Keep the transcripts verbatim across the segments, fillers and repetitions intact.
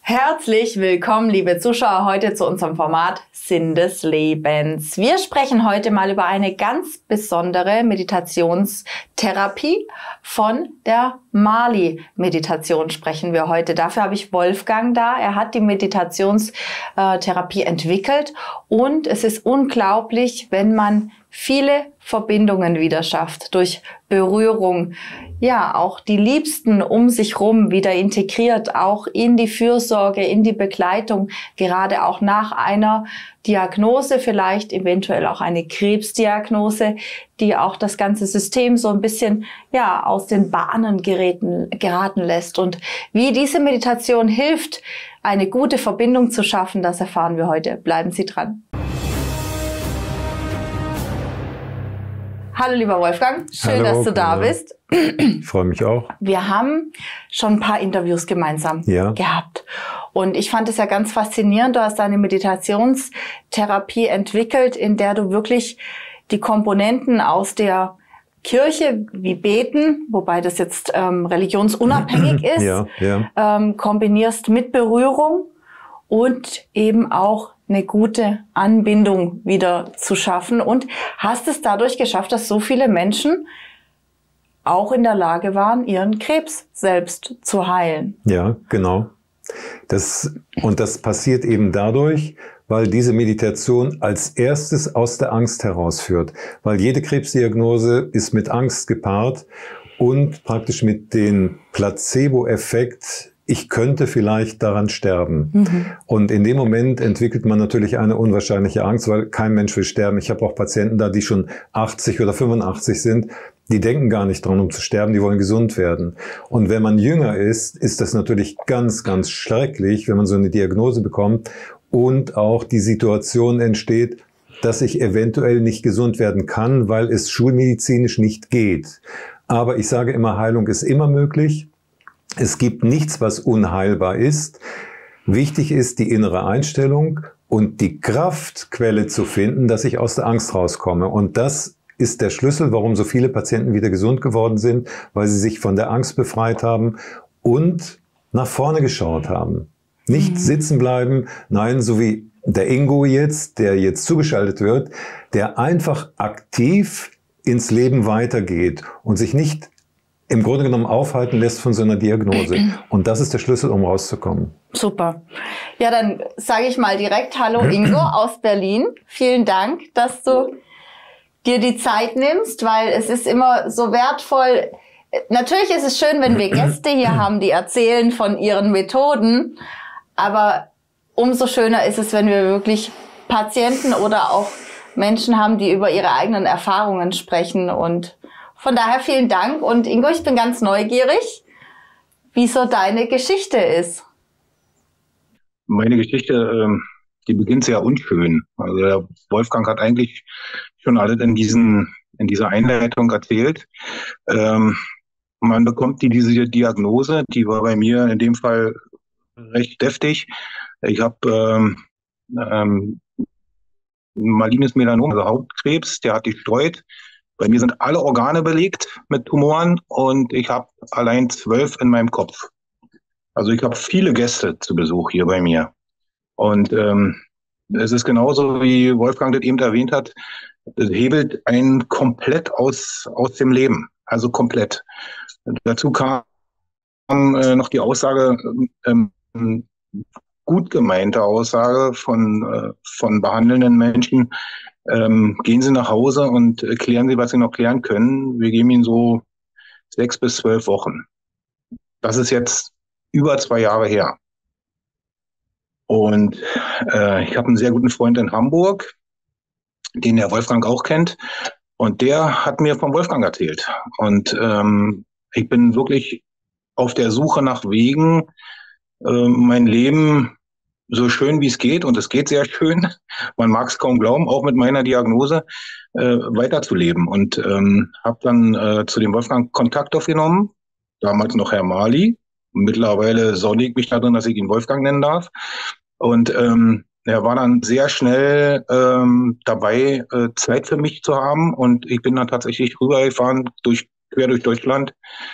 Herzlich willkommen, liebe Zuschauer, heute zu unserem Format Sinn des Lebens. Wir sprechen heute mal über eine ganz besondere Meditationstherapie. Von der Mali-Meditation sprechen wir heute. Dafür habe ich Wolfgang da. Er hat die Meditationstherapie entwickelt und es ist unglaublich, wenn man viele Verbindungen wieder schafft durch Berührung. Ja, auch die Liebsten um sich rum wieder integriert, auch in die Fürsorge, in die Begleitung, gerade auch nach einer Diagnose, vielleicht eventuell auch eine Krebsdiagnose, die auch das ganze System so ein bisschen ja aus den Bahnen geraten, geraten lässt. Und wie diese Meditation hilft, eine gute Verbindung zu schaffen, das erfahren wir heute. Bleiben Sie dran. Hallo lieber Wolfgang, schön, Hallo, dass du da bist. Ich freue mich auch. Wir haben schon ein paar Interviews gemeinsam ja. gehabt. Und ich fand es ja ganz faszinierend, du hast eine Meditationstherapie entwickelt, in der du wirklich die Komponenten aus der Kirche wie Beten, wobei das jetzt ähm, religionsunabhängig ist, ja, ja. Ähm, kombinierst mit Berührung und eben auch eine gute Anbindung wieder zu schaffen und hast es dadurch geschafft, dass so viele Menschen auch in der Lage waren, ihren Krebs selbst zu heilen. Ja, genau. Das, und das passiert eben dadurch, weil diese Meditation als erstes aus der Angst herausführt. Weil jede Krebsdiagnose ist mit Angst gepaart und praktisch mit dem Placebo-Effekt, ich könnte vielleicht daran sterben. Mhm. Und in dem Moment entwickelt man natürlich eine unwahrscheinliche Angst, weil kein Mensch will sterben. Ich habe auch Patienten da, die schon achtzig oder fünfundachtzig sind, die denken gar nicht dran, um zu sterben, die wollen gesund werden. Und wenn man jünger ist, ist das natürlich ganz, ganz schrecklich, wenn man so eine Diagnose bekommt und auch die Situation entsteht, dass ich eventuell nicht gesund werden kann, weil es schulmedizinisch nicht geht. Aber ich sage immer, Heilung ist immer möglich. Es gibt nichts, was unheilbar ist. Wichtig ist die innere Einstellung und die Kraftquelle zu finden, dass ich aus der Angst rauskomme. Und das ist der Schlüssel, warum so viele Patienten wieder gesund geworden sind, weil sie sich von der Angst befreit haben und nach vorne geschaut haben. Nicht mhm. sitzen bleiben, nein, so wie der Ingo jetzt, der jetzt zugeschaltet wird, der einfach aktiv ins Leben weitergeht und sich nicht im Grunde genommen aufhalten lässt von so einer Diagnose. Und das ist der Schlüssel, um rauszukommen. Super. Ja, dann sage ich mal direkt Hallo Ingo aus Berlin. Vielen Dank, dass du dir die Zeit nimmst, weil es ist immer so wertvoll. Natürlich ist es schön, wenn wir Gäste hier haben, die erzählen von ihren Methoden. Aber umso schöner ist es, wenn wir wirklich Patienten oder auch Menschen haben, die über ihre eigenen Erfahrungen sprechen. Und von daher vielen Dank. Und Ingo, ich bin ganz neugierig, wie so deine Geschichte ist. Meine Geschichte, ähm, die beginnt sehr unschön. Also der Wolfgang hat eigentlich schon alles in diesen, in dieser Einleitung erzählt. Ähm, man bekommt die, diese Diagnose, die war bei mir in dem Fall recht deftig. Ich habe ähm, ähm, malignes Melanom, also Hautkrebs, der hat gestreut. Bei mir sind alle Organe belegt mit Tumoren und ich habe allein zwölf in meinem Kopf. Also ich habe viele Gäste zu Besuch hier bei mir. Und ähm, es ist genauso, wie Wolfgang das eben erwähnt hat, es hebelt einen komplett aus, aus dem Leben. Also komplett. Dazu kam äh, noch die Aussage, ähm, gut gemeinte Aussage von, äh, von behandelnden Menschen, Ähm, gehen Sie nach Hause und äh, klären Sie, was Sie noch klären können. Wir geben Ihnen so sechs bis zwölf Wochen. Das ist jetzt über zwei Jahre her. Und äh, ich habe einen sehr guten Freund in Hamburg, den der Wolfgang auch kennt. Und der hat mir vom Wolfgang erzählt. Und ähm, ich bin wirklich auf der Suche nach Wegen, äh, mein Leben so schön wie es geht, und es geht sehr schön, man mag es kaum glauben, auch mit meiner Diagnose, äh, weiterzuleben. Und ähm, habe dann äh, zu dem Wolfgang Kontakt aufgenommen, damals noch Herr Mali. Mittlerweile sonne ich mich darin, dass ich ihn Wolfgang nennen darf. Und ähm, er war dann sehr schnell ähm, dabei, äh, Zeit für mich zu haben. Und ich bin dann tatsächlich rübergefahren, durch, quer durch Deutschland,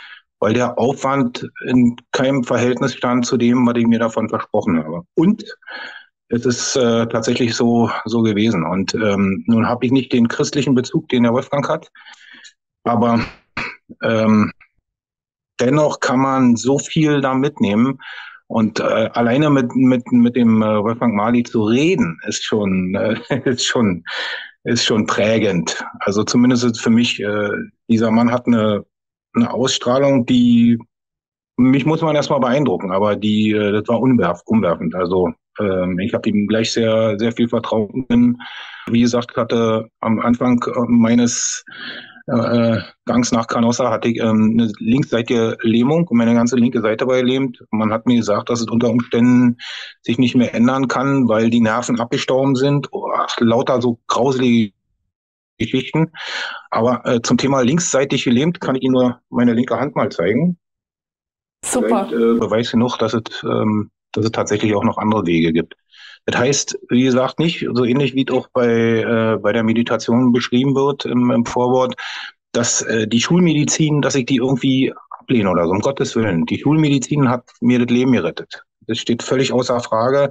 weil der Aufwand in keinem Verhältnis stand zu dem, was ich mir davon versprochen habe. Und es ist äh, tatsächlich so so gewesen. Und ähm, nun habe ich nicht den christlichen Bezug, den der Wolfgang hat, aber ähm, dennoch kann man so viel da mitnehmen. Und äh, alleine mit mit mit dem äh, Wolfgang Marley zu reden, ist schon äh, ist schon ist schon prägend. Also zumindest ist für mich, äh, dieser Mann hat eine eine Ausstrahlung, die mich muss man erstmal beeindrucken, aber die äh, das war umwerf, umwerfend. Also ähm, ich habe ihm gleich sehr sehr viel Vertrauen. Wie gesagt, hatte am Anfang meines äh, Gangs nach Canossa hatte ich ähm, eine linksseitige Lähmung und meine ganze linke Seite war gelähmt. Man hat mir gesagt, dass es unter Umständen sich nicht mehr ändern kann, weil die Nerven abgestorben sind. Oh, lauter so grauselige Geschichten. Aber äh, zum Thema linksseitig gelähmt kann ich Ihnen nur meine linke Hand mal zeigen. Super. Vielleicht, äh, Beweis genug, dass es, ähm, dass es tatsächlich auch noch andere Wege gibt. Das heißt, wie gesagt, nicht so ähnlich wie es auch bei äh, bei der Meditation beschrieben wird im, im Vorwort, dass äh, die Schulmedizin, dass ich die irgendwie ablehne oder so, um Gottes Willen. Die Schulmedizin hat mir das Leben gerettet. Das steht völlig außer Frage.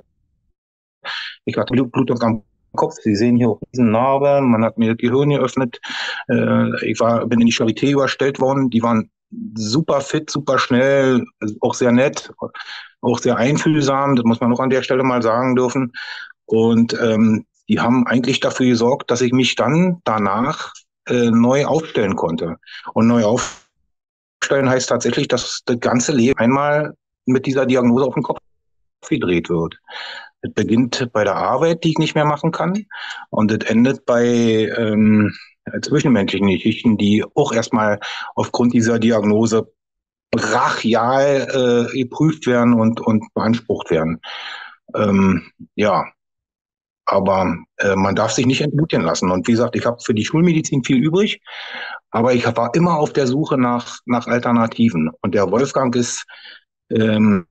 Ich hatte Blutung am Kopf. Sie sehen hier auch diesen Narbe. Man hat mir das Gehirn geöffnet. Äh, ich war, bin in die Charité überstellt worden. Die waren super fit, super schnell, auch sehr nett, auch sehr einfühlsam. Das muss man auch an der Stelle mal sagen dürfen. Und ähm, die haben eigentlich dafür gesorgt, dass ich mich dann danach äh, neu aufstellen konnte. Und neu aufstellen heißt tatsächlich, dass das ganze Leben einmal mit dieser Diagnose auf den Kopf gedreht wird. Es beginnt bei der Arbeit, die ich nicht mehr machen kann, und es endet bei ähm, zwischenmenschlichen Geschichten, die auch erstmal aufgrund dieser Diagnose brachial äh, geprüft werden und und beansprucht werden. Ähm, ja, aber äh, man darf sich nicht entmutigen lassen. Und wie gesagt, ich habe für die Schulmedizin viel übrig, aber ich war immer auf der Suche nach nach Alternativen. Und der Wolfgang ist ähm,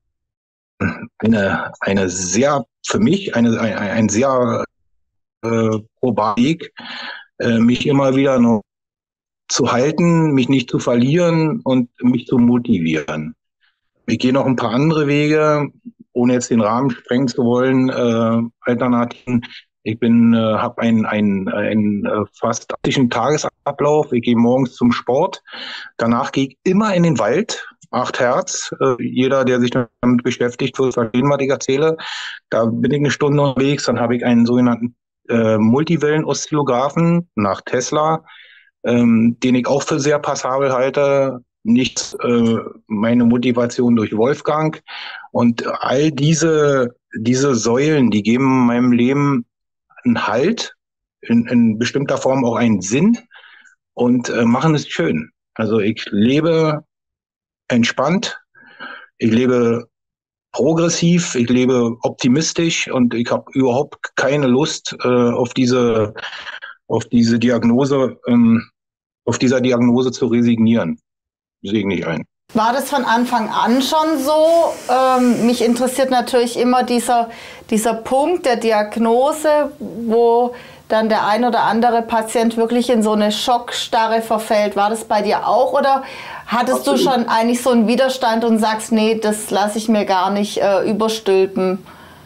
eine eine sehr für mich eine ein, ein sehr äh, probater Weg, äh, mich immer wieder noch zu halten, mich nicht zu verlieren und mich zu motivieren. Ich gehe noch ein paar andere Wege, ohne jetzt den Rahmen sprengen zu wollen, äh, Alternativen. Ich bin, äh, habe einen einen einen äh, fast taktischen Tagesablauf. Ich gehe morgens zum Sport, danach gehe ich immer in den Wald. Acht Hertz. Äh, jeder, der sich damit beschäftigt, wird verstehen, was ich erzähle. Da bin ich eine Stunde unterwegs. Dann habe ich einen sogenannten äh, Multivellen-Oszillographen nach Tesla, ähm, den ich auch für sehr passabel halte. Nicht äh, meine Motivation durch Wolfgang. Und all diese diese Säulen, die geben meinem Leben einen Halt, in, in bestimmter Form auch einen Sinn und äh, machen es schön. Also ich lebe entspannt, ich lebe progressiv, ich lebe optimistisch und ich habe überhaupt keine Lust äh, auf diese auf diese Diagnose, ähm, auf dieser Diagnose zu resignieren. Sehe ich nicht ein. War das von Anfang an schon so? Ähm, mich interessiert natürlich immer dieser, dieser Punkt der Diagnose, wo dann der ein oder andere Patient wirklich in so eine Schockstarre verfällt. War das bei dir auch oder hattest Absolut. Du schon eigentlich so einen Widerstand und sagst, nee, das lasse ich mir gar nicht äh, überstülpen?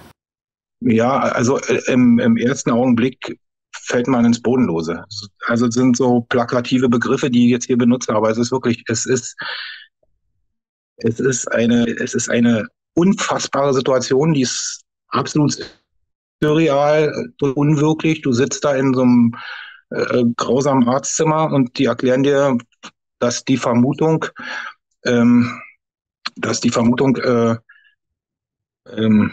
Ja, also äh, im, im ersten Augenblick fällt man ins Bodenlose. Also es sind so plakative Begriffe, die ich jetzt hier benutze, aber es ist wirklich, es ist, es ist eine, es ist eine unfassbare Situation, die ist absolut surreal, unwirklich. Du sitzt da in so einem äh, grausamen Arztzimmer und die erklären dir, dass die Vermutung, ähm, dass die Vermutung äh, ähm,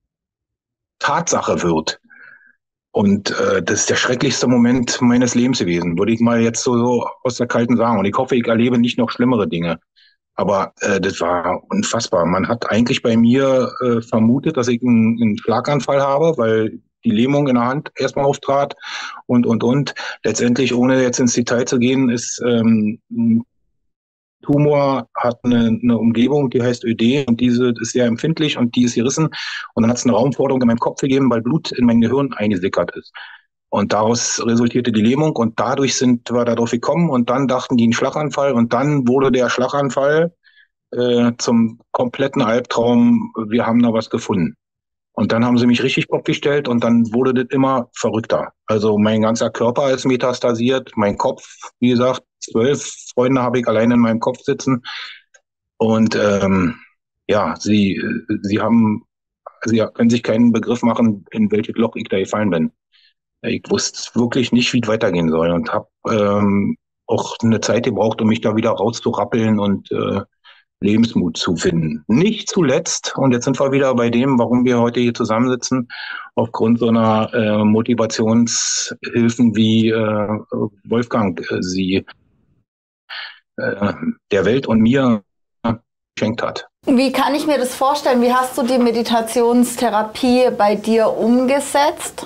Tatsache wird. Und äh, das ist der schrecklichste Moment meines Lebens gewesen, würde ich mal jetzt so, so aus der Kalten sagen. Und ich hoffe, ich erlebe nicht noch schlimmere Dinge. Aber äh, das war unfassbar. Man hat eigentlich bei mir äh, vermutet, dass ich einen, einen Schlaganfall habe, weil die Lähmung in der Hand erstmal auftrat und, und, und. Letztendlich, ohne jetzt ins Detail zu gehen, ist ähm, ein Tumor hat eine, eine Umgebung, die heißt Ödem und diese ist sehr empfindlich und die ist gerissen. Und dann hat es eine Raumforderung in meinem Kopf gegeben, weil Blut in mein Gehirn eingesickert ist. Und daraus resultierte die Lähmung und dadurch sind wir darauf gekommen und dann dachten die einen Schlaganfall und dann wurde der Schlaganfall äh, zum kompletten Albtraum, wir haben da was gefunden. Und dann haben sie mich richtig Kopf gestellt und dann wurde das immer verrückter. Also mein ganzer Körper ist metastasiert, mein Kopf, wie gesagt, zwölf Freunde habe ich alleine in meinem Kopf sitzen. Und ähm, ja, sie, sie haben, sie können sich keinen Begriff machen, in welches Loch ich da gefallen bin. Ich wusste wirklich nicht, wie es weitergehen soll und habe ähm, auch eine Zeit gebraucht, um mich da wieder rauszurappeln und äh, Lebensmut zu finden. Nicht zuletzt, und jetzt sind wir wieder bei dem, warum wir heute hier zusammensitzen, aufgrund so einer äh, Motivationshilfen wie äh, Wolfgang äh, sie äh, der Welt und mir geschenkt hat. Wie kann ich mir das vorstellen? Wie hast du die Meditationstherapie bei dir umgesetzt?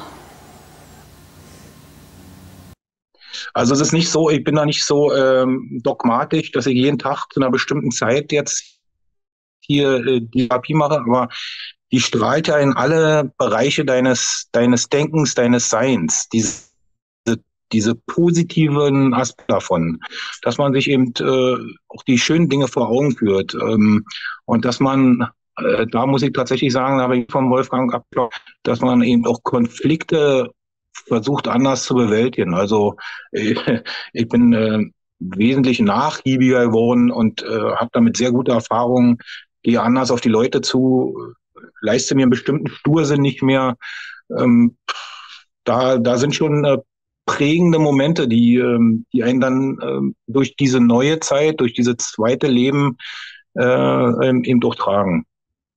Also es ist nicht so, ich bin da nicht so ähm, dogmatisch, dass ich jeden Tag zu einer bestimmten Zeit jetzt hier äh, die Therapie mache, aber die strahlt ja in alle Bereiche deines, deines Denkens, deines Seins, diese, diese positiven Aspekte davon, dass man sich eben äh, auch die schönen Dinge vor Augen führt ähm, und dass man, äh, da muss ich tatsächlich sagen, da habe ich vom Wolfgang abgeklopft, dass man eben auch Konflikte versucht anders zu bewältigen. Also ich, ich bin äh, wesentlich nachgiebiger geworden und äh, habe damit sehr gute Erfahrungen, gehe anders auf die Leute zu, leiste mir einen bestimmten Stursinn nicht mehr. Ähm, da, da sind schon äh, prägende Momente, die, ähm, die einen dann äh, durch diese neue Zeit, durch dieses zweite Leben äh, eben durchtragen.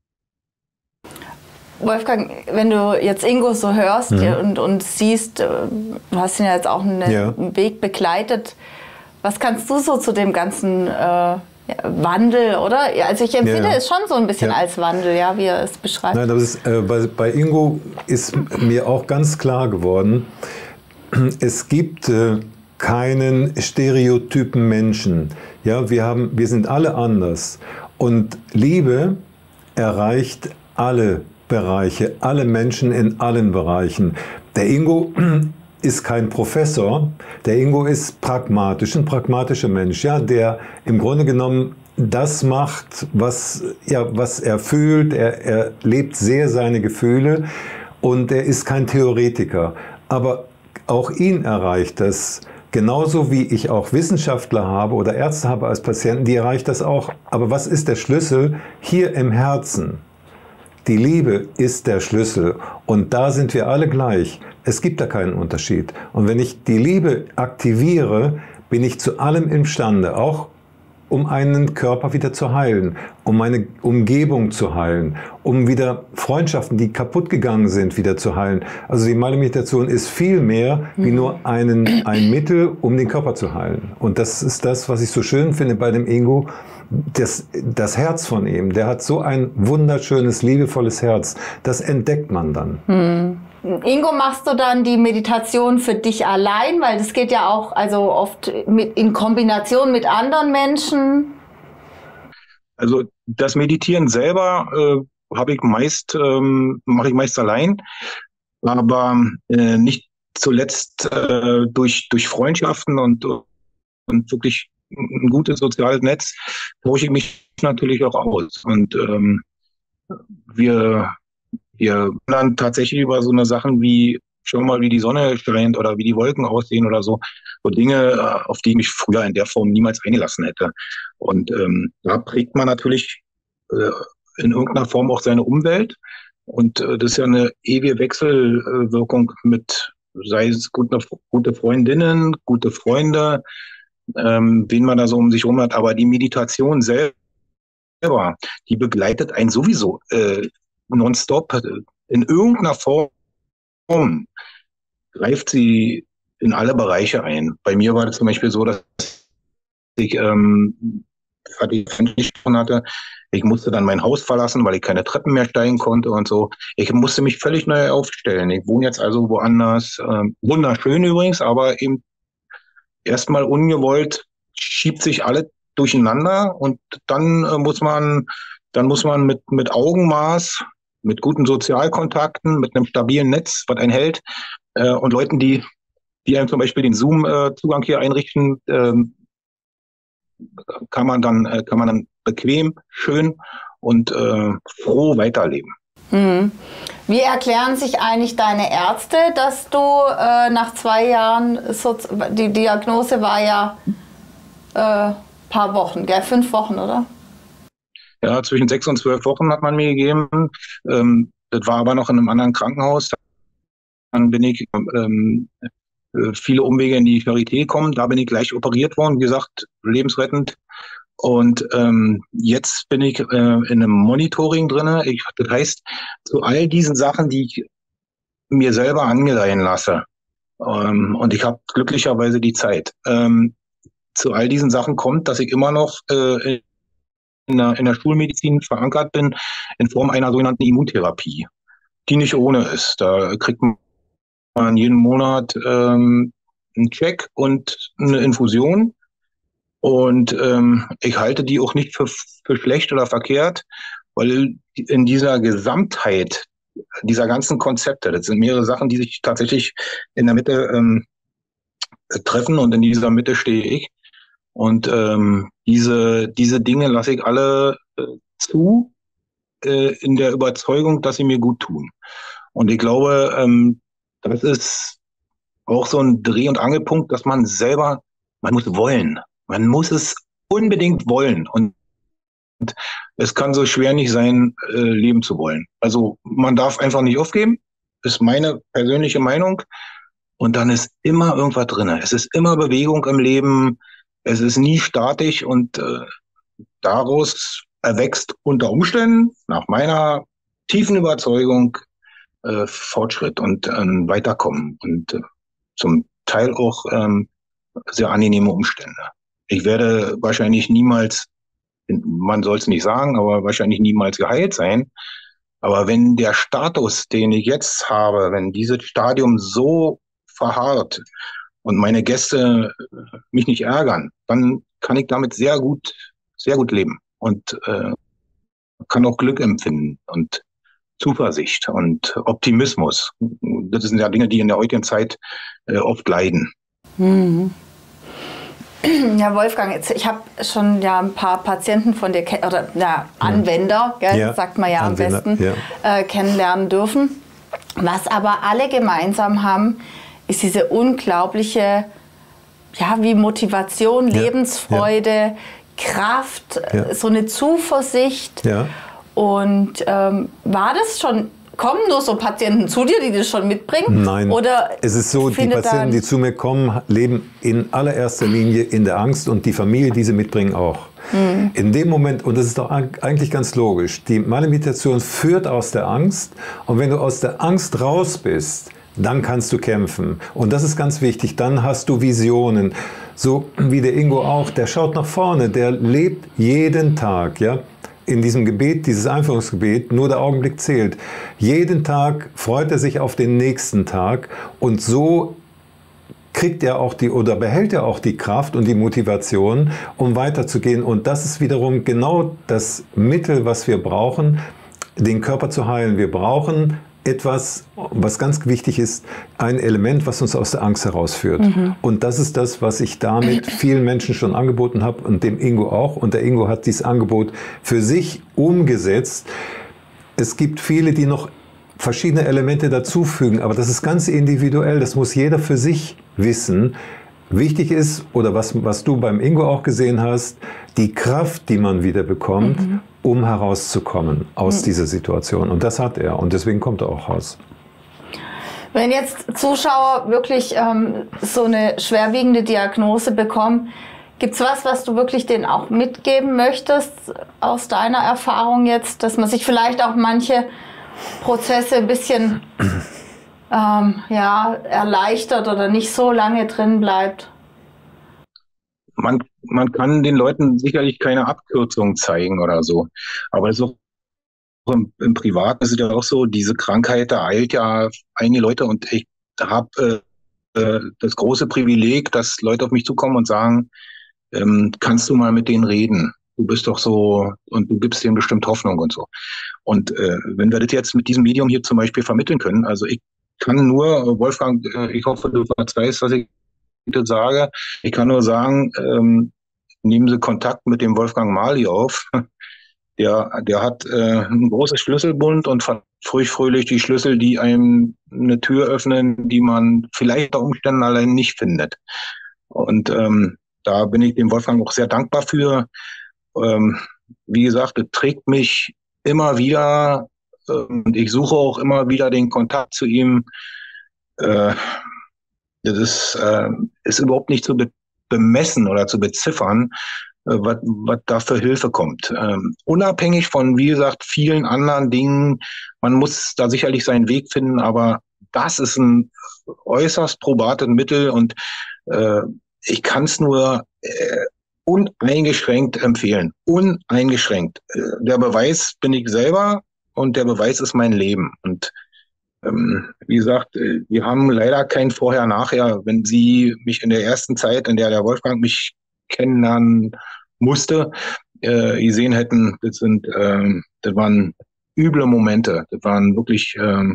Wolfgang, wenn du jetzt Ingo so hörst mhm. und, und siehst, du hast ihn ja jetzt auch einen ja. Weg begleitet, was kannst du so zu dem ganzen äh, Wandel, oder? Also ich empfinde ja. es schon so ein bisschen ja. als Wandel, ja, wie er es beschreibt. Nein, das ist, äh, bei, bei Ingo ist mir auch ganz klar geworden, es gibt äh, keinen stereotypen Menschen. Ja, wir, haben, wir sind alle anders. Und Liebe erreicht alle Bereiche, alle Menschen in allen Bereichen. Der Ingo ist kein Professor, der Ingo ist pragmatisch, ein pragmatischer Mensch, ja, der im Grunde genommen das macht, was, ja, was er fühlt, er, er lebt sehr seine Gefühle und er ist kein Theoretiker. Aber auch ihn erreicht das, genauso wie ich auch Wissenschaftler habe oder Ärzte habe als Patienten, die erreicht das auch. Aber was ist der Schlüssel? Hier im Herzen. Die Liebe ist der Schlüssel und da sind wir alle gleich. Es gibt da keinen Unterschied. Und wenn ich die Liebe aktiviere, bin ich zu allem imstande, auch um einen Körper wieder zu heilen, um meine Umgebung zu heilen, um wieder Freundschaften, die kaputt gegangen sind, wieder zu heilen. Also die Mala-Meditation ist viel mehr wie nur einen, ein Mittel, um den Körper zu heilen. Und das ist das, was ich so schön finde bei dem Ingo. Das, das Herz von ihm, der hat so ein wunderschönes, liebevolles Herz. Das entdeckt man dann. Hm. Ingo, machst du dann die Meditation für dich allein? Weil das geht ja auch also oft mit, in Kombination mit anderen Menschen. Also das Meditieren selber äh, habe ich meist, ähm, mache ich meist allein. Aber äh, nicht zuletzt äh, durch, durch Freundschaften und, und wirklich ein gutes soziales Netz tausche ich mich natürlich auch aus. Und ähm, wir, wir dann tatsächlich über so eine Sachen wie, schau mal, wie die Sonne scheint oder wie die Wolken aussehen oder so, so Dinge, auf die ich mich früher in der Form niemals eingelassen hätte. Und ähm, da prägt man natürlich äh, in irgendeiner Form auch seine Umwelt. Und äh, das ist ja eine ewige Wechselwirkung mit, sei es gute, gute Freundinnen, gute Freunde, Ähm, wen man da so um sich herum hat, aber die Meditation selber, die begleitet einen sowieso äh, nonstop. In irgendeiner Form greift sie in alle Bereiche ein. Bei mir war das zum Beispiel so, dass ich, ähm, ich hatte, ich musste dann mein Haus verlassen, weil ich keine Treppen mehr steigen konnte und so. Ich musste mich völlig neu aufstellen. Ich wohne jetzt also woanders. Ähm, wunderschön übrigens, aber eben erstmal ungewollt schiebt sich alles durcheinander und dann äh, muss man, dann muss man mit, mit Augenmaß, mit guten Sozialkontakten, mit einem stabilen Netz, was einen hält, äh, und Leuten, die, die einem zum Beispiel den Zoom-Zugang hier einrichten, äh, kann man dann, äh, kann man dann bequem, schön und äh, froh weiterleben. Mhm. Wie erklären sich eigentlich deine Ärzte, dass du äh, nach zwei Jahren, so, die Diagnose war ja ein äh, paar Wochen, gell? Fünf Wochen, oder? Ja, zwischen sechs und zwölf Wochen hat man mir gegeben. Ähm, das war aber noch in einem anderen Krankenhaus. Dann bin ich ähm, viele Umwege in die Charité gekommen. Da bin ich gleich operiert worden, wie gesagt, lebensrettend. Und ähm, jetzt bin ich äh, in einem Monitoring drinne. Ich, das heißt, zu all diesen Sachen, die ich mir selber angedeihen lasse, ähm, und ich habe glücklicherweise die Zeit, ähm, zu all diesen Sachen kommt, dass ich immer noch äh, in, der, in der Schulmedizin verankert bin, in Form einer sogenannten Immuntherapie, die nicht ohne ist. Da kriegt man jeden Monat ähm, einen Check und eine Infusion. Und ähm, ich halte die auch nicht für, für schlecht oder verkehrt, weil in dieser Gesamtheit dieser ganzen Konzepte, das sind mehrere Sachen, die sich tatsächlich in der Mitte ähm, treffen, und in dieser Mitte stehe ich. Und ähm, diese, diese Dinge lasse ich alle äh, zu, äh, in der Überzeugung, dass sie mir gut tun. Und ich glaube, ähm, das ist auch so ein Dreh- und Angelpunkt, dass man selber, man muss wollen. Man muss es unbedingt wollen. Und es kann so schwer nicht sein, äh, leben zu wollen. Also man darf einfach nicht aufgeben, ist meine persönliche Meinung. Und dann ist immer irgendwas drin. Es ist immer Bewegung im Leben. Es ist nie statisch, und äh, daraus erwächst unter Umständen, nach meiner tiefen Überzeugung, äh, Fortschritt und äh, Weiterkommen und äh, zum Teil auch ähm, sehr angenehme Umstände. Ich werde wahrscheinlich niemals, man soll es nicht sagen, aber wahrscheinlich niemals geheilt sein. Aber wenn der Status, den ich jetzt habe, wenn dieses Stadium so verharrt und meine Gäste mich nicht ärgern, dann kann ich damit sehr gut, sehr gut leben und äh, kann auch Glück empfinden und Zuversicht und Optimismus. Das sind ja Dinge, die in der heutigen Zeit äh, oft leiden. Mhm. Ja, Wolfgang, jetzt, ich habe schon ja ein paar Patienten von dir, oder ja, Anwender, gell, ja, sagt man ja Anwender, am besten, ja. äh, kennenlernen dürfen. Was aber alle gemeinsam haben, ist diese unglaubliche, ja, wie Motivation, ja, Lebensfreude, ja. Kraft, ja. so eine Zuversicht. Ja. Und ähm, war das schon... Kommen nur so Patienten zu dir, die das schon mitbringen? Nein, oder es ist so, die Patienten, die zu mir kommen, leben in allererster Linie in der Angst, und die Familie, die sie mitbringen, auch. Mhm. In dem Moment, und das ist doch eigentlich ganz logisch, die Meditation führt aus der Angst, und wenn du aus der Angst raus bist, dann kannst du kämpfen. Und das ist ganz wichtig, dann hast du Visionen. So wie der Ingo auch, der schaut nach vorne, der lebt jeden Tag, ja. In diesem Gebet, dieses Einführungsgebet, nur der Augenblick zählt. Jeden Tag freut er sich auf den nächsten Tag, und so kriegt er auch die oder behält er auch die Kraft und die Motivation, um weiterzugehen. Und das ist wiederum genau das Mittel, was wir brauchen, den Körper zu heilen. Wir brauchen etwas, was ganz wichtig ist, ein Element, was uns aus der Angst herausführt. Mhm. Und das ist das, was ich damit vielen Menschen schon angeboten habe, und dem Ingo auch. Und der Ingo hat dieses Angebot für sich umgesetzt. Es gibt viele, die noch verschiedene Elemente dazufügen, aber das ist ganz individuell. Das muss jeder für sich wissen. Wichtig ist, oder was, was du beim Ingo auch gesehen hast, die Kraft, die man wieder bekommt, mhm. um herauszukommen aus mhm. dieser Situation. Und das hat er, und deswegen kommt er auch raus. Wenn jetzt Zuschauer wirklich ähm, so eine schwerwiegende Diagnose bekommen, gibt es was, was du wirklich denen auch mitgeben möchtest aus deiner Erfahrung jetzt, dass man sich vielleicht auch manche Prozesse ein bisschen ähm, ja, erleichtert oder nicht so lange drin bleibt? Man, man kann den Leuten sicherlich keine Abkürzung zeigen oder so, aber es ist auch im, im Privaten ist es ja auch so, diese Krankheit ereilt ja einige Leute, und ich habe äh, das große Privileg, dass Leute auf mich zukommen und sagen, ähm, kannst du mal mit denen reden? Du bist doch so, und du gibst denen bestimmt Hoffnung und so. Und äh, wenn wir das jetzt mit diesem Medium hier zum Beispiel vermitteln können, also ich kann nur, Wolfgang, äh, ich hoffe, du verzeihst, dass ich das sage, ich kann nur sagen, ähm, nehmen Sie Kontakt mit dem Wolfgang Marley auf. Der, der hat äh, ein großes Schlüsselbund und fröhlich fröhlich die Schlüssel, die einem eine Tür öffnen, die man vielleicht unter Umständen allein nicht findet. Und ähm, da bin ich dem Wolfgang auch sehr dankbar für. Ähm, wie gesagt, es trägt mich immer wieder äh, und ich suche auch immer wieder den Kontakt zu ihm. Äh, das ist, äh, ist überhaupt nicht zu be bemessen oder zu beziffern, was, was da für Hilfe kommt. Ähm, unabhängig von, wie gesagt, vielen anderen Dingen. Man muss da sicherlich seinen Weg finden, aber das ist ein äußerst probates Mittel und äh, ich kann es nur äh, uneingeschränkt empfehlen. Uneingeschränkt. Äh, der Beweis bin ich selber und der Beweis ist mein Leben. Und ähm, wie gesagt, äh, wir haben leider kein Vorher-Nachher. Wenn Sie mich in der ersten Zeit, in der der Wolfgang mich kennenlernen musste, äh, gesehen hätten, das sind, ähm, das waren üble Momente. Das waren wirklich ähm,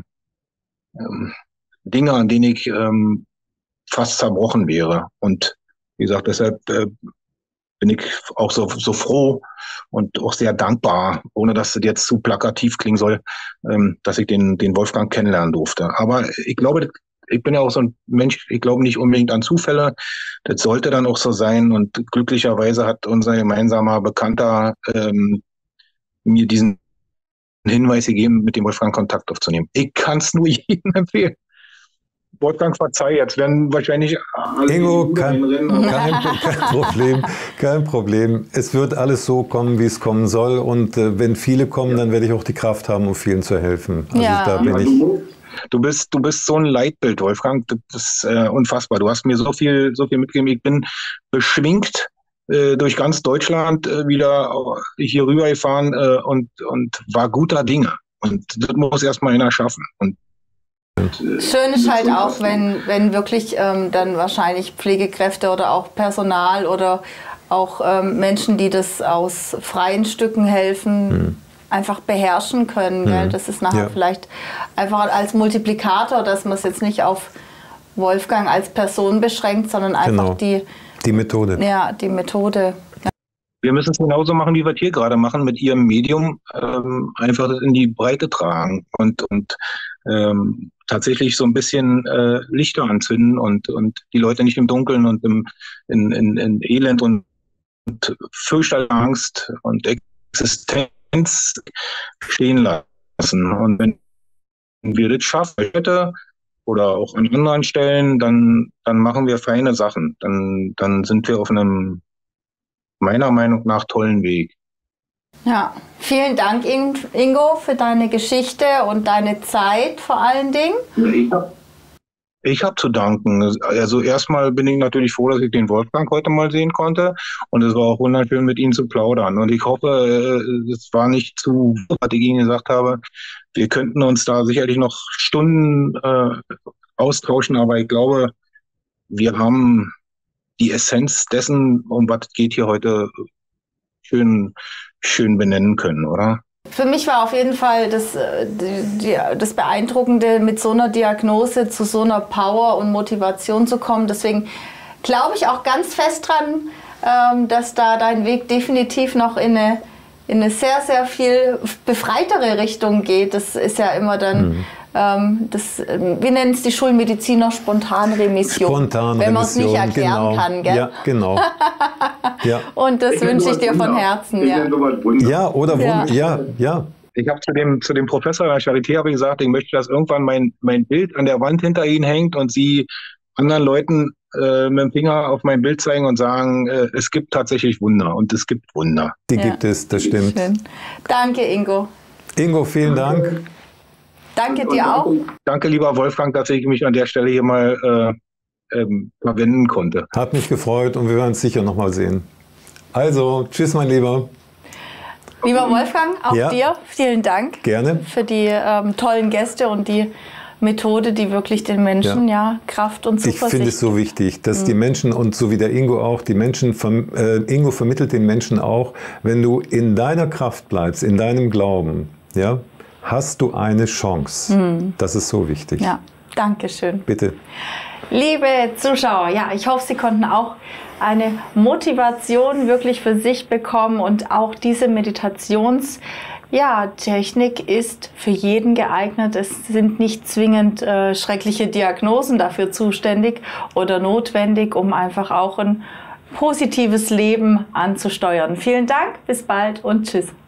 ähm, Dinge, an denen ich ähm, fast zerbrochen wäre. Und wie gesagt, deshalb äh, bin ich auch so, so froh und auch sehr dankbar, ohne dass das jetzt zu plakativ klingen soll, ähm, dass ich den, den Wolfgang kennenlernen durfte. Aber ich glaube, ich bin ja auch so ein Mensch, ich glaube nicht unbedingt an Zufälle. Das sollte dann auch so sein. Und glücklicherweise hat unser gemeinsamer Bekannter ähm, mir diesen Hinweis gegeben, mit dem Wolfgang Kontakt aufzunehmen. Ich kann es nur jedem empfehlen. Wolfgang, verzeih, jetzt werden wahrscheinlich alle Ingo, kein, kein, kein Problem, kein Problem. Es wird alles so kommen, wie es kommen soll. Und äh, wenn viele kommen, ja, dann werde ich auch die Kraft haben, um vielen zu helfen. Also ja. da bin ich. Du bist, du bist so ein Leitbild, Wolfgang. Das ist äh, unfassbar. Du hast mir so viel, so viel mitgegeben. Ich bin beschwingt äh, durch ganz Deutschland äh, wieder hier rüber gefahren äh, und, und war guter Dinge. Und das muss erstmal einer schaffen. Und schön ist halt auch, wenn, wenn wirklich ähm, dann wahrscheinlich Pflegekräfte oder auch Personal oder auch ähm, Menschen, die das aus freien Stücken helfen, hm. einfach beherrschen können. Hm. Gell? Das ist nachher ja. vielleicht einfach als Multiplikator, dass man es jetzt nicht auf Wolfgang als Person beschränkt, sondern einfach genau. die, die Methode. Ja, die Methode. Ja. Wir müssen es genauso machen, wie wir es hier gerade machen, mit Ihrem Medium ähm, einfach in die Breite tragen und, und ähm, tatsächlich so ein bisschen äh, Lichter anzünden und, und die Leute nicht im Dunkeln und im, in, in, in Elend und, und Fürchterangst und Existenz stehen lassen. Und wenn wir das schaffen heute oder auch an anderen Stellen, dann, dann machen wir feine Sachen. Dann, dann sind wir auf einem, meiner Meinung nach, tollen Weg. Ja, vielen Dank, Ingo, für deine Geschichte und deine Zeit vor allen Dingen. Ich habe ich hab zu danken. Also erstmal bin ich natürlich froh, dass ich den Wolfgang heute mal sehen konnte und es war auch wunderschön, mit ihm zu plaudern. Und ich hoffe, es war nicht zu, was ich Ihnen gesagt habe. Wir könnten uns da sicherlich noch Stunden äh, austauschen, aber ich glaube, wir haben die Essenz dessen, um was es geht hier heute, schön schön benennen können, oder? Für mich war auf jeden Fall das, die, das Beeindruckende, mit so einer Diagnose zu so einer Power und Motivation zu kommen. Deswegen glaube ich auch ganz fest dran, dass da dein Weg definitiv noch in eine, in eine sehr, sehr viel befreitere Richtung geht. Das ist ja immer dann... Mhm. Das, wir nennen es die Schulmediziner Spontanremission, Spontanremission, wenn man es nicht erklären genau. kann. Gell? Ja, genau. Ja. Und das wünsche ich dir von Herzen. Ja, ja oder ja. ja, ja. Ich habe zu dem, zu dem Professor der Charité habe ich gesagt, ich möchte, dass irgendwann mein, mein Bild an der Wand hinter Ihnen hängt und Sie anderen Leuten äh, mit dem Finger auf mein Bild zeigen und sagen, äh, es gibt tatsächlich Wunder und es gibt Wunder. Die ja. gibt es, das stimmt. Schön. Danke, Ingo. Ingo, vielen Dank. Danke dir auch. Danke, lieber Wolfgang, dass ich mich an der Stelle hier mal äh, ähm, verwenden konnte. Hat mich gefreut und wir werden es sicher noch mal sehen. Also, tschüss, mein Lieber. Lieber Wolfgang, auch ja. dir vielen Dank. Gerne. Für die ähm, tollen Gäste und die Methode, die wirklich den Menschen ja, ja Kraft und Zuversicht. Ich finde es so wichtig, dass mhm. die Menschen, und so wie der Ingo auch, die Menschen, äh, Ingo vermittelt den Menschen auch, wenn du in deiner Kraft bleibst, in deinem Glauben, ja, hast du eine Chance. Mhm. Das ist so wichtig. Ja, danke schön. Bitte. Liebe Zuschauer, ja, ich hoffe, Sie konnten auch eine Motivation wirklich für sich bekommen und auch diese Meditations- Ja, Technik ist für jeden geeignet. Es sind nicht zwingend äh, schreckliche Diagnosen dafür zuständig oder notwendig, um einfach auch ein positives Leben anzusteuern. Vielen Dank, bis bald und tschüss.